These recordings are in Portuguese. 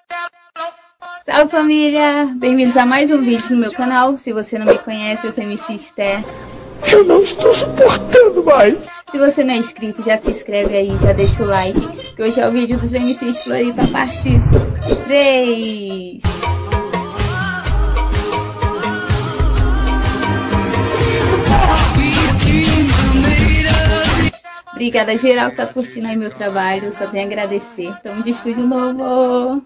Salve família! Bem-vindos a mais um vídeo no meu canal. Se você não me conhece, eu sou MC Sté. Eu não estou suportando mais. Se você não é inscrito, já se inscreve aí, já deixa o like, que hoje é o vídeo dos MCs de Floripa, parte 3. Obrigada geral que tá curtindo aí meu trabalho, só tenho a agradecer. Estamos de estúdio novo.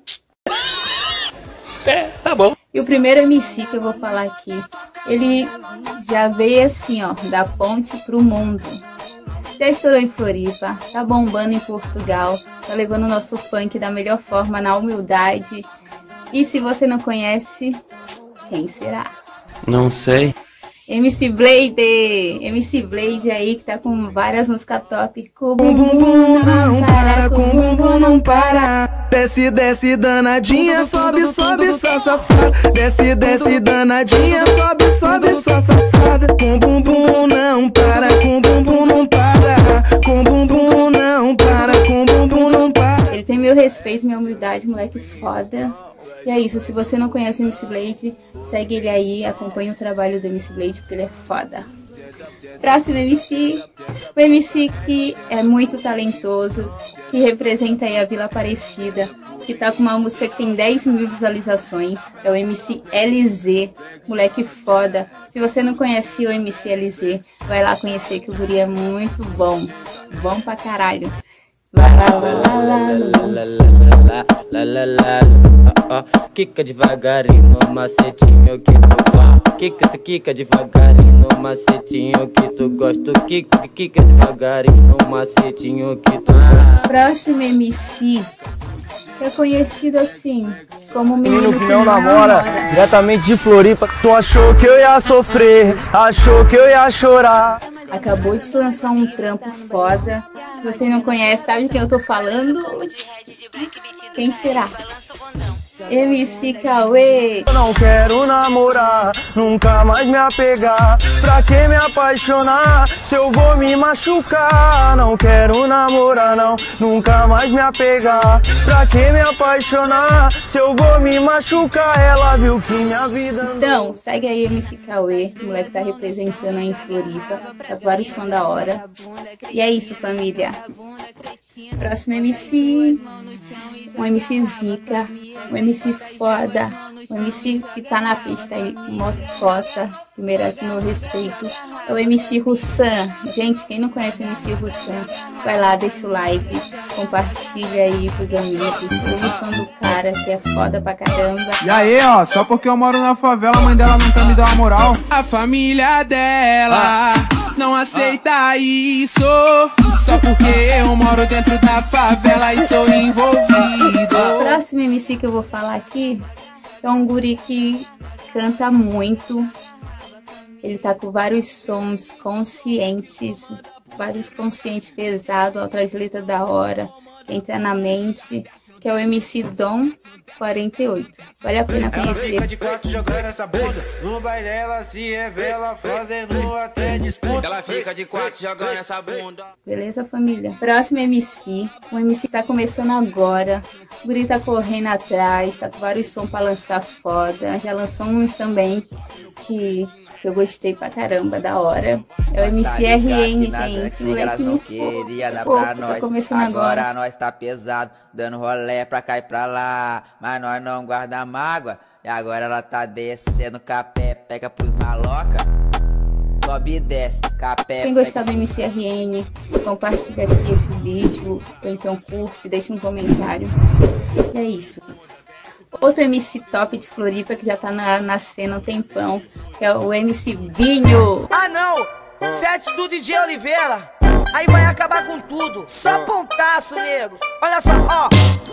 Tá bom. E o primeiro MC que eu vou falar aqui, ele já veio assim, ó, da ponte pro mundo. Já estourou em Floripa, tá bombando em Portugal, tá levando o nosso funk da melhor forma, na humildade. E se você não conhece, quem será? Não sei. MC Blade! MC Blade aí que tá com várias músicas top. Com bum bum bum não para, com bum bum não para. Desce, desce danadinha, sobe, sobe só safada. Desce, desce danadinha, sobe, sobe só safada. Com bum bum não para, com bum bum não para. Com bum bum não para, com bum bum não para. Ele tem meu respeito, minha humildade, moleque foda. E é isso, se você não conhece o MC Blade, segue ele aí, acompanha o trabalho do MC Blade, porque ele é foda. Próximo MC, o MC que é muito talentoso, que representa aí a Vila Aparecida, que tá com uma música que tem 10 mil visualizações, é o MC LZ, moleque foda. Se você não conhece o MC LZ, vai lá conhecer que o guri é muito bom, bom pra caralho. Vai lá, vai lá, Quica devagarinho no macetinho que tu gosta. Quica devagarinho no macetinho que tu gosta. Quica devagarinho no macetinho que tu gosta. Próximo MC é conhecido assim como Menino que não namora, diretamente de Floripa. Tu achou que eu ia sofrer, achou que eu ia chorar. Acabou de lançar um trampo foda. Se você não conhece, sabe de quem eu tô falando? Quem será? MC Cauê. Eu não quero namorar, nunca mais me apegar. Pra que me apaixonar se eu vou me machucar? Não quero namorar não, nunca mais me apegar. Pra que me apaixonar se eu vou me machucar? Ela viu que minha vida... Então, segue aí o MC Cauê, o moleque tá representando aí em Floripa. Tá vários som da hora. E é isso, família. Próximo MC, um MC Zica, um MC foda, um MC que tá na pista aí, motocota, que merece meu respeito, é o MC Russan. Gente, quem não conhece o MC Russan, vai lá, deixa o like, compartilha aí pros amigos, ouve o som do cara, que é foda pra caramba. E aí, ó, só porque eu moro na favela, a mãe dela nunca me deu uma moral. A família dela não aceita isso, só porque eu moro dentro da favela e sou envolvido. O próximo MC que eu vou falar aqui é um guri que canta muito. Ele tá com vários sons conscientes, vários conscientes pesados, outras letras da hora, que entra na mente, que é o MC Dom 48. Vale a pena conhecer. Ela fica de quatro jogando essa bunda. No baile ela se revela, fazendo até disputa. Ela fica de quatro jogando essa bunda. Beleza, família? Próximo MC. O MC tá começando agora. O guri tá correndo atrás, tá com vários sons pra lançar foda. Já lançou uns também que eu gostei pra caramba, da hora. É o MC RN, gente. Elas não queria dar pra nós. Agora nós tá pesado, dando rolé pra cá e pra lá. Mas nós não guarda mágoa. E agora ela tá descendo capé, pega pros maloca. Sobe e desce, capé. Quem gostar do MC RN, compartilha aqui esse vídeo. Ou então curte, deixa um comentário. E é isso. Outro MC top de Floripa que já tá na cena há um tempão, que é o MC Vinho. Ah não, set do DJ Oliveira, aí vai acabar com tudo. Só pontaço, nego. Olha só, ó.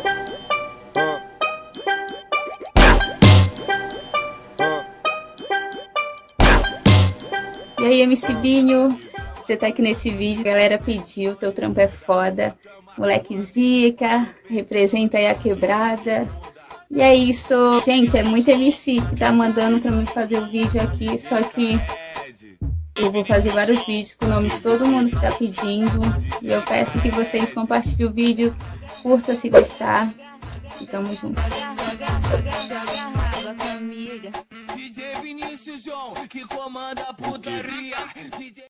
E aí, MC Vinho, você tá aqui nesse vídeo, a galera pediu, teu trampo é foda. Moleque zica, representa aí a quebrada. E é isso, gente, é muito MC que tá mandando pra mim fazer o vídeo aqui, só que eu vou fazer vários vídeos com o nome de todo mundo que tá pedindo. E eu peço que vocês compartilhem o vídeo, curta se gostar. E tamo junto. DJ Vinícius João, que comanda a putaria.